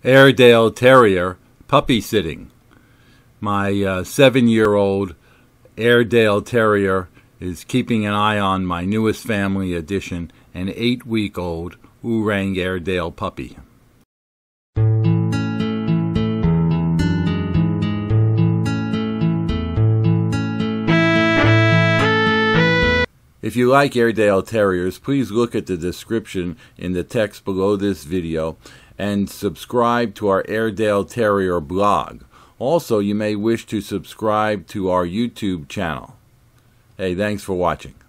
Airedale Terrier Puppy sitting. My 7-year-old Airedale Terrier is keeping an eye on my newest family addition, an 8-week-old Oorang Airedale Puppy. If you like Airedale Terriers, please look at the description in the text below this video and subscribe to our Airedale Terrier blog. Also, you may wish to subscribe to our YouTube channel. Hey, thanks for watching.